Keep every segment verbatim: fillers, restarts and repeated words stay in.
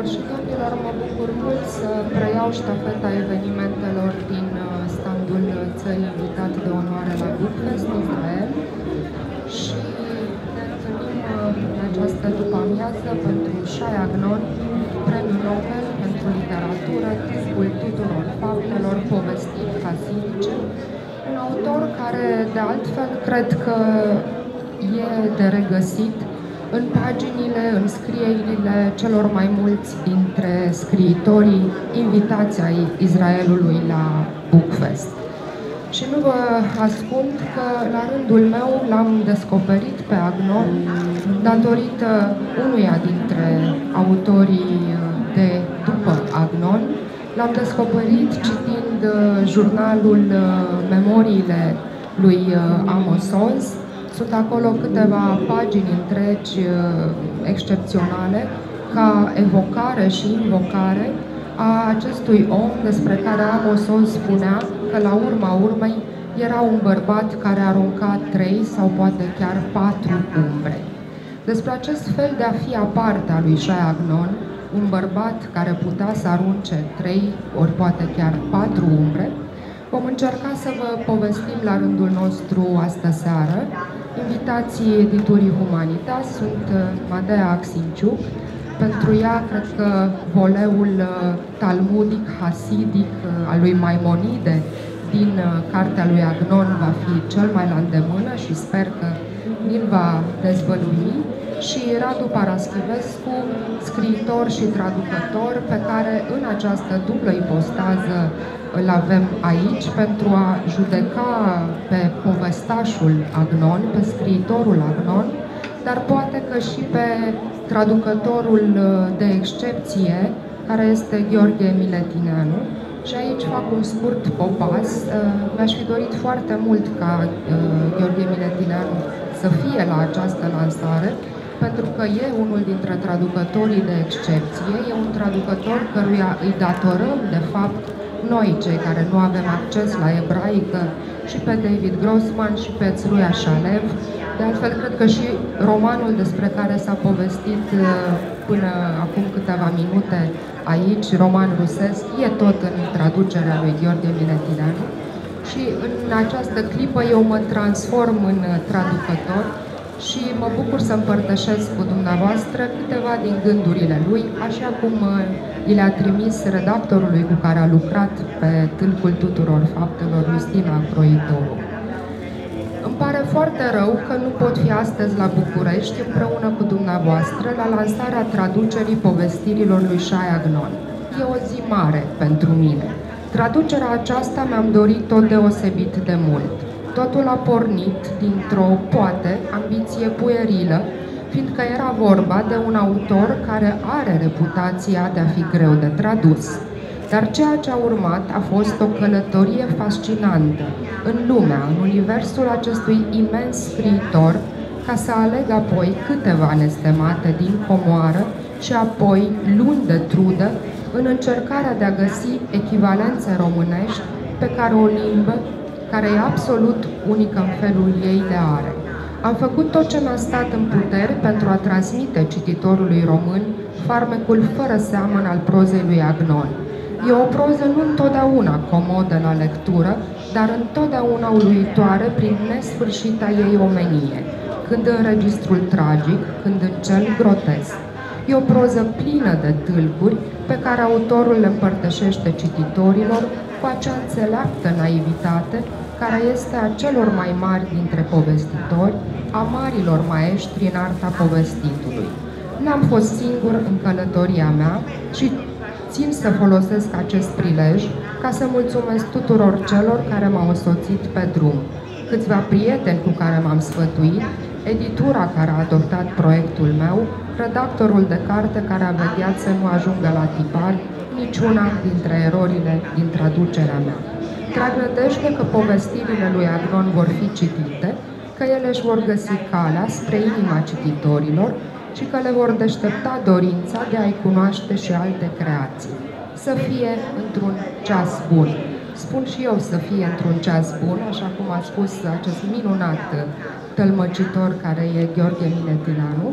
și domnilor, mă bucur mult să preiau ștafeta evenimentelor din standul țării invitat de onoare la Bookfest Israel și ne întâlnim în această după-amiază pentru Shai Agnon, Premiul Nobel pentru literatură, timpul tuturor faptelor, povestiri hasidice, un autor care, de altfel, cred că e de regăsit în paginile, în scrierile celor mai mulți dintre scriitorii invitați ai Israelului la Bookfest. Și nu vă ascund că, la rândul meu, l-am descoperit pe Agnon datorită unuia dintre autorii de după Agnon. L-am descoperit citind jurnalul Memoriile lui Amos Oz. Sunt acolo câteva pagini întregi excepționale ca evocare și invocare a acestui om despre care Amos Oz spunea că la urma urmei era un bărbat care arunca trei sau poate chiar patru umbre. Despre acest fel de a fi aparte a lui Shai Agnon, un bărbat care putea să arunce trei ori poate chiar patru umbre, vom încerca să vă povestim la rândul nostru astă seară. Invitații editurii Humanitas sunt Madea Axinciuc. Pentru ea, cred că voleul talmudic, hasidic al lui Maimonide din cartea lui Agnon va fi cel mai la îndemână și sper că îl va dezvălui. Și Radu Paraschivescu, scriitor și traducător, pe care în această dublă ipostază îl avem aici pentru a judeca pe povestașul Agnon, pe scriitorul Agnon, dar poate că și pe traducătorul de excepție, care este Gheorghe Miletineanu. Și aici fac un scurt popas. Mi-aș fi dorit foarte mult ca Gheorghe Miletineanu să fie la această lansare, pentru că e unul dintre traducătorii de excepție, e un traducător căruia îi datorăm, de fapt, noi, cei care nu avem acces la ebraică, și pe David Grossman și pe Tzruia Shalev. De altfel, cred că și romanul despre care s-a povestit până acum câteva minute aici, roman rusesc, e tot în traducerea lui Gheorghe Miletineanu. Și în această clipă eu mă transform în traducător și mă bucur să împărtășesc cu dumneavoastră câteva din gândurile lui, așa cum i le-a trimis redactorului cu care a lucrat pe Tâlcul tuturor faptelor, Justina Croitoru. Îmi pare foarte rău că nu pot fi astăzi la București împreună cu dumneavoastră la lansarea traducerii povestirilor lui Shai Agnon. E o zi mare pentru mine. Traducerea aceasta mi-am dorit-o deosebit de mult. Totul a pornit dintr-o, poate, ambiție puerilă, fiindcă era vorba de un autor care are reputația de a fi greu de tradus. Dar ceea ce a urmat a fost o călătorie fascinantă în lumea, în universul acestui imens scriitor, ca să aleg apoi câteva nestemate din comoară și apoi luni de trudă în încercarea de a găsi echivalențe românești pe care o limbă care e absolut unică în felul ei le are. Am făcut tot ce mi-a stat în puteri pentru a transmite cititorului român farmecul fără seamăn al prozei lui Agnon. E o proză nu întotdeauna comodă la lectură, dar întotdeauna uluitoare prin nesfârșita ei omenie, când în registrul tragic, când în cel grotesc. E o proză plină de tâlcuri pe care autorul le împărtășește cititorilor cu acea înțeleaptă naivitate care este a celor mai mari dintre povestitori, a marilor maestri în arta povestitului. N-am fost singur în călătoria mea și țin să folosesc acest prilej ca să mulțumesc tuturor celor care m-au însoțit pe drum, câțiva prieteni cu care m-am sfătuit, editura care a adoptat proiectul meu, redactorul de carte care a vegheat să nu ajungă la tipar niciuna dintre erorile din traducerea mea. Trag nădejde că povestirile lui Agnon vor fi citite, că ele își vor găsi calea spre inima cititorilor și că le vor deștepta dorința de a-i cunoaște și alte creații. Să fie într-un ceas bun. Spun și eu să fie într-un ceas bun, așa cum a spus acest minunat tălmăcitor care e Gheorghe Miletineanu,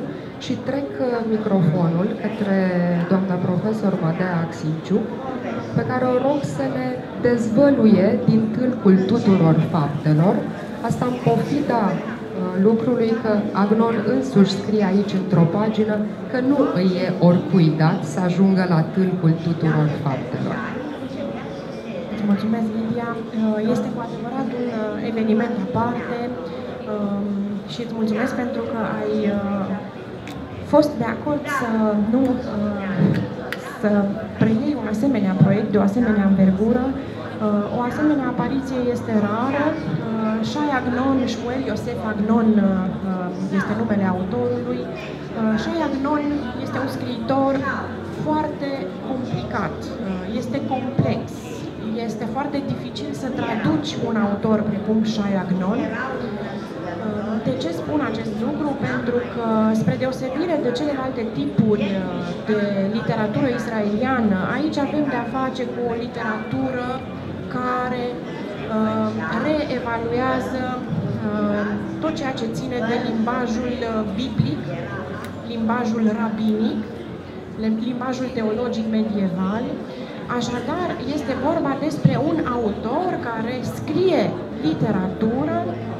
și trec microfonul către doamna profesor Madea Axinciu, pe care o rog să ne dezvăluie din tâlcul tuturor faptelor, asta în pofida lucrului că Agnon însuși scrie aici într-o pagină că nu îi e oricui dat să ajungă la tâlcul tuturor faptelor. Îți mulțumesc, Lidia. Este cu adevărat un eveniment aparte și îți mulțumesc pentru că ai fost de acord să nu să preiei un asemenea proiect de o asemenea învergură. O asemenea apariție este rară. Shai Agnon, Shmuel Iosef Agnon este numele autorului. Shai Agnon este un scriitor foarte complicat, este complex, este foarte dificil să traduci un autor precum Shai Agnon. De ce spun acest lucru? Pentru că, spre deosebire de celelalte tipuri de literatură israeliană, aici avem de-a face cu o literatură care uh, reevaluează uh, tot ceea ce ține de limbajul biblic, limbajul rabinic, limbajul teologic medieval. Așadar, este vorba despre un autor care scrie literatură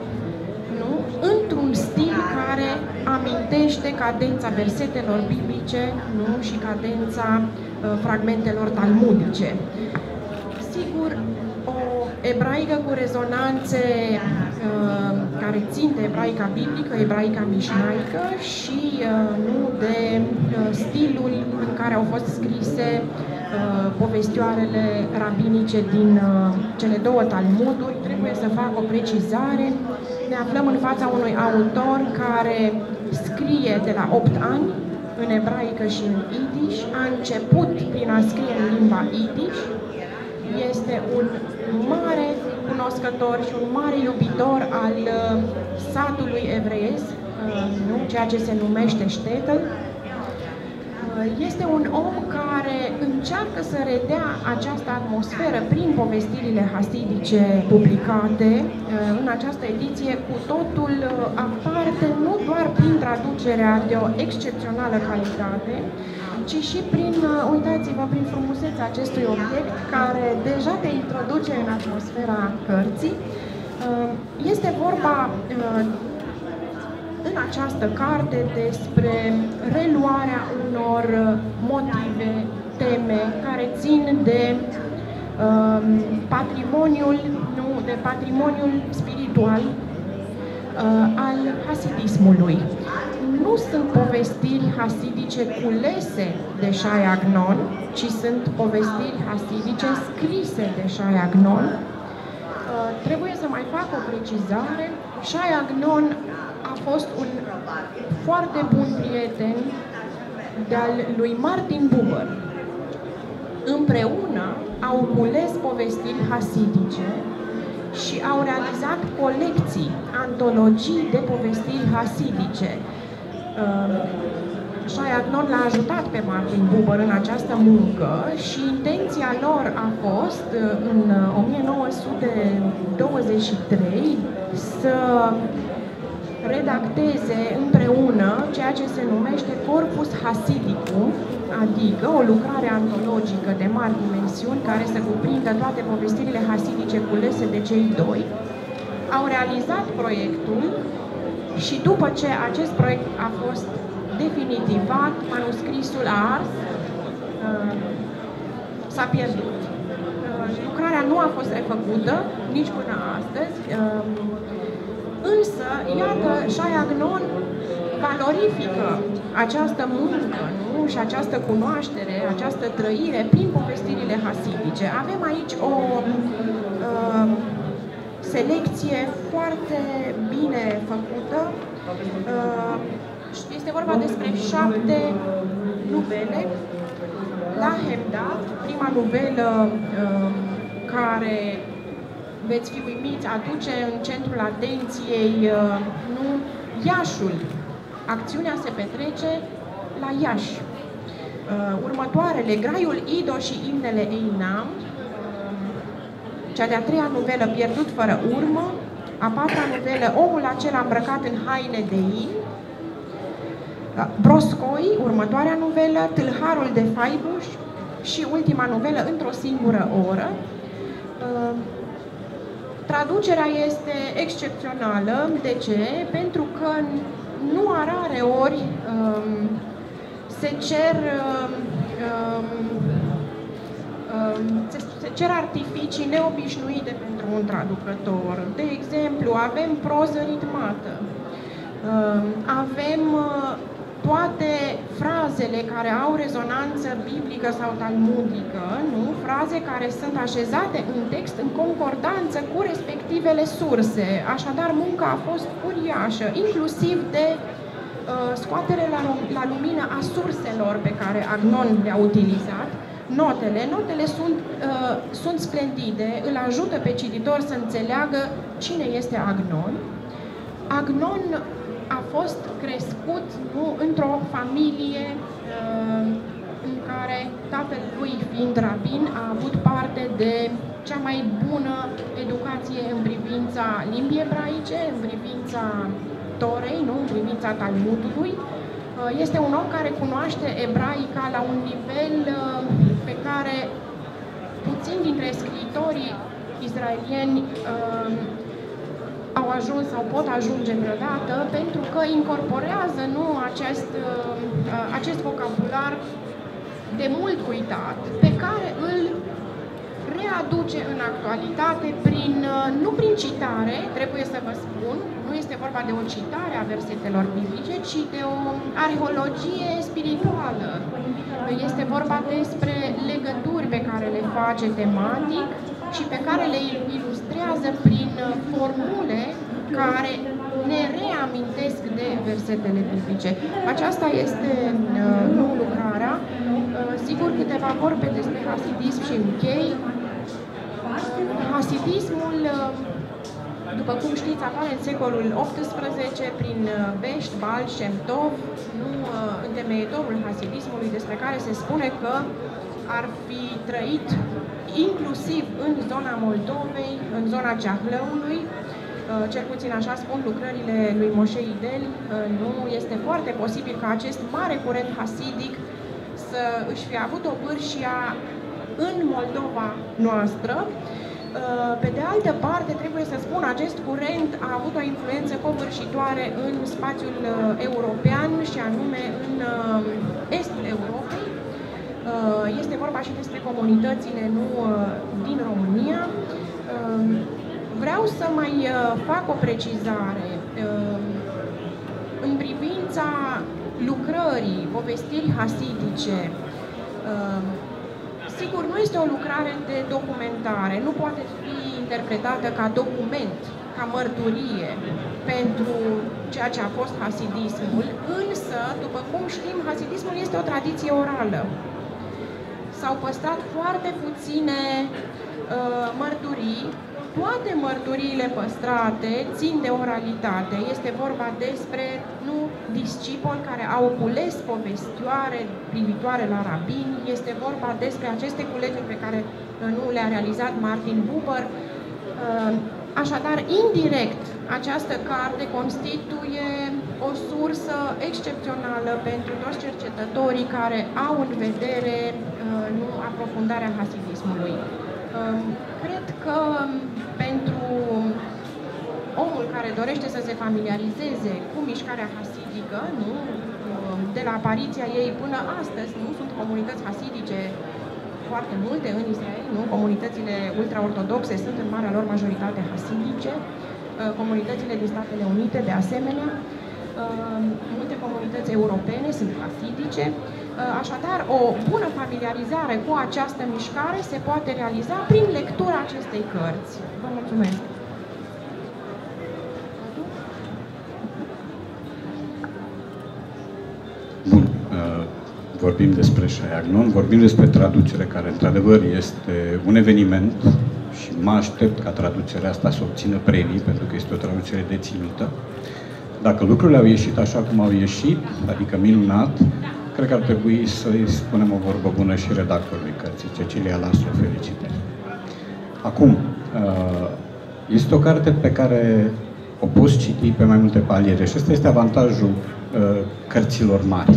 într-un stil care amintește cadența versetelor biblice, nu? Și cadența uh, fragmentelor talmudice. Sigur, o ebraică cu rezonanțe uh, care țin de ebraica biblică, ebraica mișnaică și uh, nu de uh, stilul în care au fost scrise uh, povestioarele rabinice din uh, cele două talmuduri. Trebuie să fac o precizare. Ne aflăm în fața unui autor care scrie de la opt ani în ebraică și în idiș, a început prin a scrie în limba idiș, este un mare cunoscător și un mare iubitor al uh, satului evreiesc, uh, nu? Ceea ce se numește shtetl. Este un om care încearcă să redea această atmosferă prin povestirile hasidice publicate în această ediție cu totul aparte, nu doar prin traducerea de o excepțională calitate, ci și prin, uitați-vă, prin frumusețea acestui obiect care deja te introduce în atmosfera cărții. Este vorba în această carte despre reluarea unor motive, teme care țin de um, patrimoniul, nu, de patrimoniul spiritual uh, al hasidismului. Nu sunt povestiri hasidice culese de Shai Agnon, ci sunt povestiri hasidice scrise de Shai Agnon. Uh, trebuie să mai fac o precizare. Shai Agnon a fost un foarte bun prieten de-al lui Martin Buber. Împreună au cules povestiri hasidice și au realizat colecții, antologii de povestiri hasidice. Shai Agnon l-a ajutat pe Martin Buber în această muncă și intenția lor a fost, în o mie nouă sute douăzeci și trei, să redacteze împreună ceea ce se numește Corpus Hasidicum, adică o lucrare antologică de mari dimensiuni care să cuprindă toate povestirile hasidice culese de cei doi. Au realizat proiectul și după ce acest proiect a fost definitivat, manuscrisul a ars, s-a pierdut. Lucrarea nu a fost refăcută nici până astăzi. Însă, iată, Shai Agnon valorifică această muncă, nu? Și această cunoaștere, această trăire prin povestirile hasidice. Avem aici o uh, selecție foarte bine făcută. Uh, este vorba despre șapte nuvele. La Hemda, prima nuvelă uh, care, veți fi uimiți, aduce în centrul atenției nu, Iașul. Acțiunea se petrece la Iași. Următoarele, Graiul Ido și Imnele Einam, cea de-a treia nuvelă, Pierdut fără urmă, a patra nuvelă, Omul acela îmbrăcat în haine de in, Broscoi, următoarea novelă, Tâlharul de Faibuș și ultima novelă, Într-o singură oră. Traducerea este excepțională. De ce? Pentru că nu a rare ori um, se cer um, um, se, se cer artificii neobișnuite pentru un traducător. De exemplu, avem proză ritmată, um, avem uh, toate frazele care au rezonanță biblică sau talmudică, nu? Fraze care sunt așezate în text în concordanță cu respectivele surse. Așadar, munca a fost uriașă, inclusiv de uh, scoatere la, la lumină a surselor pe care Agnon le-a utilizat. Notele, notele sunt, uh, sunt splendide, îl ajută pe cititor să înțeleagă cine este Agnon. Agnon a fost crescut într-o familie uh, în care tatăl lui, fiind rabin, a avut parte de cea mai bună educație în privința limbii ebraice, în privința Torei, nu? În privința Talmudului. Uh, este un om care cunoaște ebraica la un nivel uh, pe care puțini dintre scriitorii izraelieni uh, au ajuns sau pot ajunge vreodată, pentru că incorporează nu, acest, acest vocabular de mult uitat, pe care îl readuce în actualitate prin, nu prin citare, trebuie să vă spun, nu este vorba de o citare a versetelor biblice, ci de o arheologie spirituală. Este vorba despre legături pe care le face tematic și pe care le ilustrează prin formule care ne reamintesc de versetele biblice. Aceasta este uh, nu lucrarea. Uh, sigur, câteva vorbe despre hasidism și închei. Hasidismul, uh, după cum știți, apare în secolul optsprezece prin uh, Bești, Baal Shem Tov, nu, uh, întemeietorul hasidismului, despre care se spune că ar fi trăit inclusiv în zona Moldovei, în zona Ceahlăului, cel puțin așa spun lucrările lui Moshe Idel. Nu este foarte posibil ca acest mare curent hasidic să își fi avut o vârșia în Moldova noastră. Pe de altă parte, trebuie să spun, acest curent a avut o influență covârșitoare în spațiul european și anume în estul Europei. Este vorba și despre comunitățile nu din România. Vreau să mai fac o precizare în privința lucrării, povestiri hasidice. Sigur, nu este o lucrare de documentare, nu poate fi interpretată ca document, ca mărturie pentru ceea ce a fost hasidismul, însă, după cum știm, hasidismul este o tradiție orală. S-au păstrat foarte puține uh, mărturii. Toate mărturiile păstrate țin de oralitate. Este vorba despre nu, discipoli care au cules povestioare privitoare la rabini. Este vorba despre aceste culegeri pe care uh, nu le-a realizat Martin Buber. Uh, așadar, indirect, această carte constituie o sursă excepțională pentru toți cercetătorii care au în vedere uh, nu, aprofundarea hasidismului. Uh, cred că pentru omul care dorește să se familiarizeze cu mișcarea hasidică, nu, uh, de la apariția ei până astăzi, nu sunt comunități hasidice foarte multe în Israel, nu? Comunitățile ultraortodoxe sunt în marea lor majoritate hasidice, comunitățile din Statele Unite de asemenea, multe comunități europene sunt hasidice, așadar o bună familiarizare cu această mișcare se poate realiza prin lectura acestei cărți. Vă mulțumesc! Bun. Vorbim despre Shai Agnon, vorbim despre traducere care într-adevăr este un eveniment și mă aștept ca traducerea asta să obțină premii, pentru că este o traducere deținută. Dacă lucrurile au ieșit așa cum au ieșit, adică minunat, cred că ar trebui să-i spunem o vorbă bună și redactorului cărții, Cecilia Laslo, felicitări. Acum, este o carte pe care o poți citi pe mai multe paliere și ăsta este avantajul cărților mari.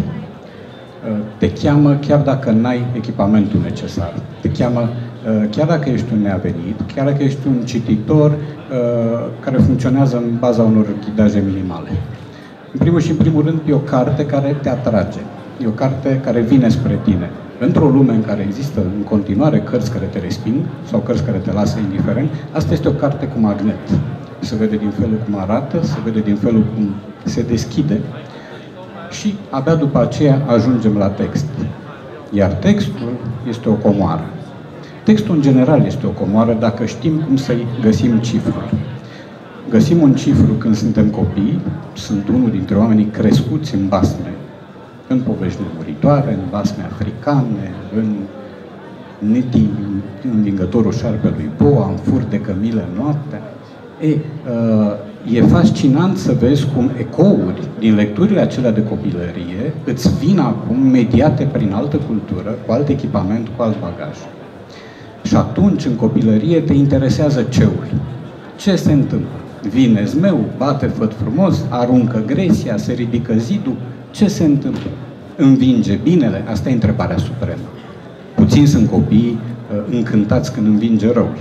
Te cheamă chiar dacă n-ai echipamentul necesar. Te cheamă chiar dacă ești un neavenit, chiar dacă ești un cititor care funcționează în baza unor ghidaje minimale. În primul și în primul rând, e o carte care te atrage. E o carte care vine spre tine. Într-o lume în care există în continuare cărți care te resping sau cărți care te lasă indiferent, asta este o carte cu magnet. Se vede din felul cum arată, se vede din felul cum se deschide și abia după aceea ajungem la text. Iar textul este o comoară. Textul în general este o comoară dacă știm cum să-i găsim cifrul. Găsim un cifru când suntem copii, sunt unul dintre oamenii crescuți în basme, în povești nemuritoare, în basme africane, în Niti, învingătorul șarpelui boa, în fur de cămilă noaptea. E, e fascinant să vezi cum ecouri din lecturile acelea de copilărie îți vin acum mediate prin altă cultură, cu alt echipament, cu alt bagaj. Și atunci, în copilărie, te interesează ceul. Ce se întâmplă? Vine zmeu, bate făt frumos, aruncă gresia, se ridică zidul. Ce se întâmplă? Învinge binele? Asta e întrebarea supremă. Puțini sunt copiii uh, încântați când învinge răul.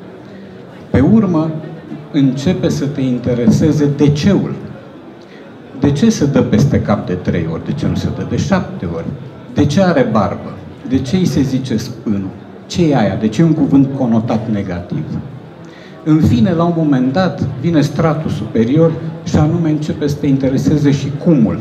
Pe urmă, începe să te intereseze de ceul. De ce se dă peste cap de trei ori? De ce nu se dă de șapte ori? De ce are barbă? De ce îi se zice spânul? Ce e aia? De ce e un cuvânt conotat negativ? În fine, la un moment dat, vine stratul superior și anume începe să te intereseze și cumul.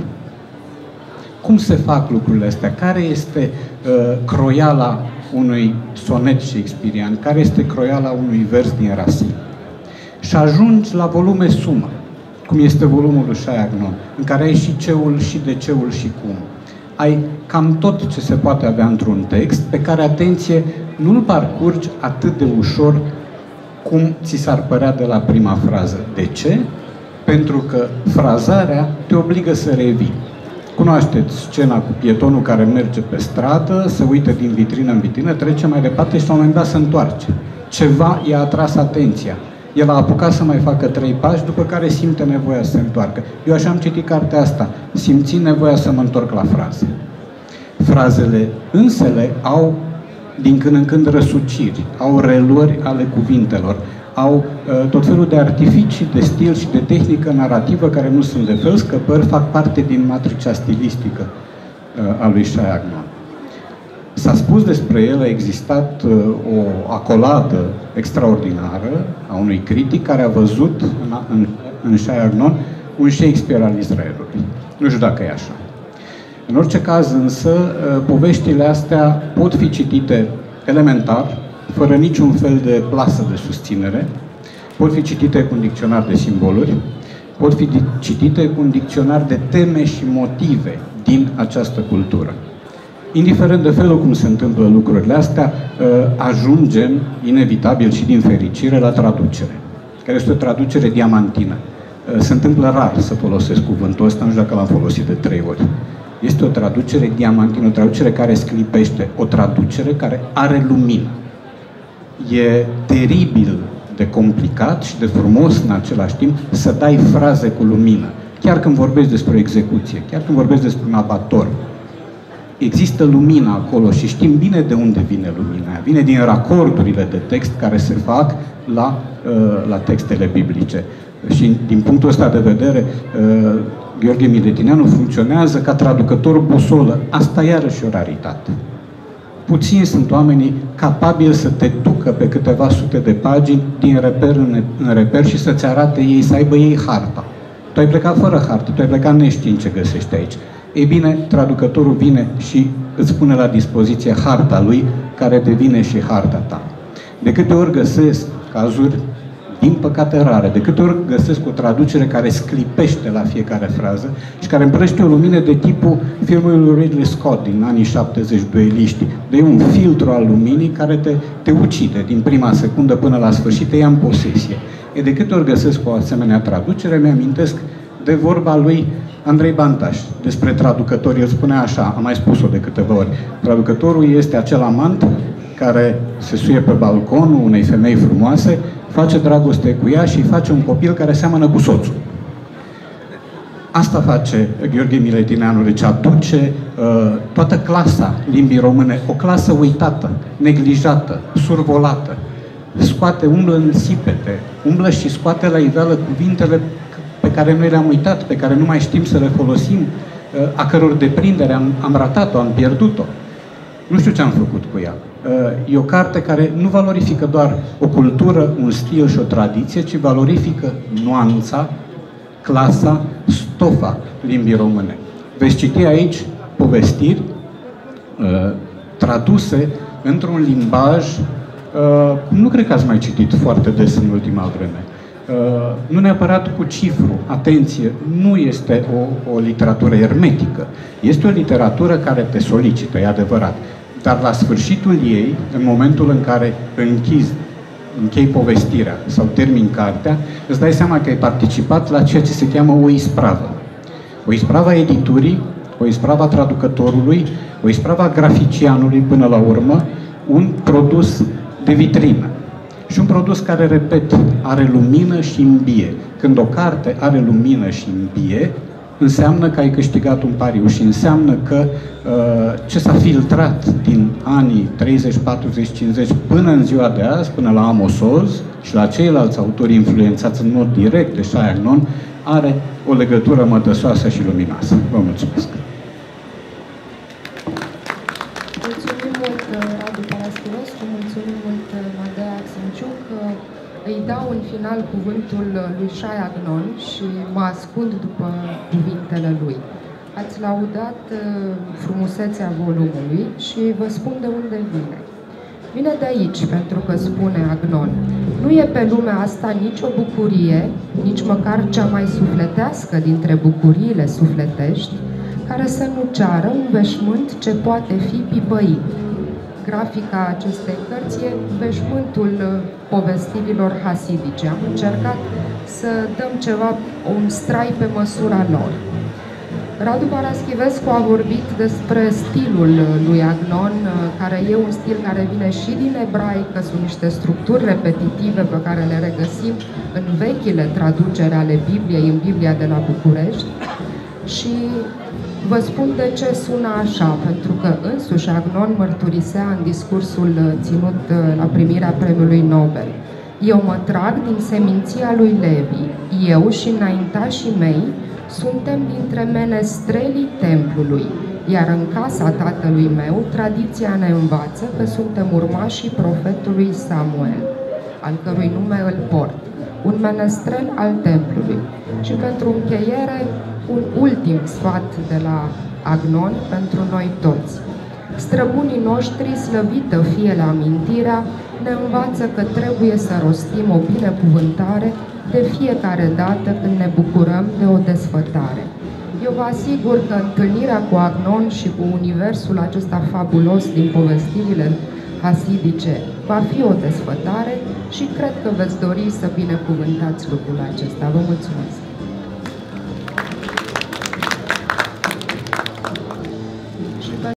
Cum se fac lucrurile astea? Care este uh, croiala unui sonet shakespearian? Care este croiala unui vers din Racine? Și ajungi la volume sumă, cum este volumul lui Shai Agnon, în care ai și ceul, și de ceul, și cum. Ai cam tot ce se poate avea într-un text, pe care, atenție, nu-l parcurgi atât de ușor cum ți s-ar părea de la prima frază. De ce? Pentru că frazarea te obligă să revii. Cunoașteți scena cu pietonul care merge pe stradă, se uită din vitrină în vitrină, trece mai departe și la un moment dat se întoarce. Ceva i-a atras atenția. El a apucat să mai facă trei pași, după care simte nevoia să se întoarcă. Eu așa am citit cartea asta, simțind nevoia să mă întorc la fraze. Frazele însele au din când în când răsuciri, au reluări ale cuvintelor, au uh, tot felul de artificii, de stil și de tehnică narrativă care nu sunt de fel, scăpări, fac parte din matricea stilistică uh, a lui Shai Agnon. S-a spus despre el, a existat uh, o acoladă extraordinară a unui critic care a văzut în, în, în Shai Agnon un Shakespeare al Israelului. Nu știu dacă e așa. În orice caz, însă, poveștile astea pot fi citite elementar, fără niciun fel de plasă de susținere, pot fi citite cu un dicționar de simboluri, pot fi citite cu un dicționar de teme și motive din această cultură. Indiferent de felul cum se întâmplă lucrurile astea, ajungem, inevitabil și din fericire, la traducere, care este o traducere diamantină. Se întâmplă rar să folosesc cuvântul ăsta, nu știu dacă l-am folosit de trei ori. Este o traducere diamantină, o traducere care sclipește, o traducere care are lumină. E teribil de complicat și de frumos în același timp să dai fraze cu lumină. Chiar când vorbești despre o execuție, chiar când vorbești despre un abator, există lumină acolo și știm bine de unde vine lumina aia. Vine din racordurile de text care se fac la, la textele biblice. Și din punctul ăsta de vedere, Gheorghe Miletineanu funcționează ca traducător busolă. Asta iarăși e o raritate. Puțini sunt oamenii capabili să te ducă pe câteva sute de pagini din reper în, în reper și să-ți arate ei, să aibă ei harta. Tu ai plecat fără hartă, tu ai plecat neștiind ce găsești aici. Ei bine, traducătorul vine și îți pune la dispoziție harta lui, care devine și harta ta. De câte ori găsesc cazuri, din păcate rare, de câte ori găsesc o traducere care sclipește la fiecare frază și care împrăște o lumină de tipul filmului lui Ridley Scott din anii șaptezeci, Dueliștii. De un filtru al luminii care te, te ucide din prima secundă până la sfârșit, te ia în posesie. E de câte ori găsesc o asemenea traducere, mi-amintesc de vorba lui Andrei Bantaș despre traducători. El spunea așa, am mai spus-o de câteva ori, traducătorul este acel amant care se suie pe balconul unei femei frumoase, face dragoste cu ea și îi face un copil care seamănă cu soțul. asta face Gheorghe Miletineanu, deci aduce uh, toată clasa limbii române, o clasă uitată, neglijată, survolată. Scoate, umblă în sipete, umblă și scoate la iveală cuvintele pe care noi le-am uitat, pe care nu mai știm să le folosim, uh, a căror deprindere am, am ratat-o, am pierdut-o. Nu știu ce am făcut cu ea. E o carte care nu valorifică doar o cultură, un stil și o tradiție, ci valorifică nuanța, clasa, stofa limbii române. Veți citi aici povestiri traduse într-un limbaj cum nu cred că ați mai citit foarte des în ultima vreme. Nu neapărat cu cifru. Atenție, nu este o, o literatură hermetică. Este o literatură care te solicită, e adevărat. Dar la sfârșitul ei, în momentul în care închizi, închei povestirea sau termin cartea, îți dai seama că ai participat la ceea ce se cheamă o ispravă. O ispravă a editurii, o ispravă a traducătorului, o ispravă a graficianului până la urmă, un produs de vitrină. Și un produs care, repet, are lumină și îmbie. Când o carte are lumină și îmbie, înseamnă că ai câștigat un pariu și înseamnă că uh, ce s-a filtrat din anii treizeci, patruzeci, cincizeci până în ziua de azi, până la Amos Oz și la ceilalți autori influențați în mod direct de Shai Agnon, are o legătură mătăsoasă și luminoasă. Vă mulțumesc! Mulțumim mult, Radu Paraschivescu, mulțumim mult, Madea Axenciuc. Îi dau în final cuvântul lui Shai Agnon și mă ascund după cuvintele lui. Ați laudat frumusețea volumului și vă spun de unde vine. Vine de aici, pentru că spune Agnon, nu e pe lumea asta nicio bucurie, nici măcar cea mai sufletească dintre bucuriile sufletești, care să nu ceară un veșmânt ce poate fi pipăit. Grafica acestei cărți e veșmântul povestirilor hasidice. Am încercat să dăm ceva, un strai pe măsura lor. Radu Paraschivescu a vorbit despre stilul lui Agnon, care e un stil care vine și din ebraică, sunt niște structuri repetitive pe care le regăsim în vechile traduceri ale Bibliei, în Biblia de la București. Și vă spun de ce sună așa, pentru că însuși Agnon mărturisea în discursul ținut la primirea premiului Nobel. Eu mă trag din seminția lui Levi, eu și înaintașii mei suntem dintre menestrelii templului, iar în casa tatălui meu tradiția ne învață că suntem urmașii profetului Samuel, al cărui nume îl port, un menestrel al templului. Și pentru încheiere, un ultim sfat de la Agnon pentru noi toți. Străbunii noștri, slăvită fie la amintirea, ne învață că trebuie să rostim o binecuvântare de fiecare dată când ne bucurăm de o desfătare. Eu vă asigur că întâlnirea cu Agnon și cu universul acesta fabulos din povestirile hasidice va fi o desfătare și cred că veți dori să binecuvântați lucrul acesta. Vă mulțumesc!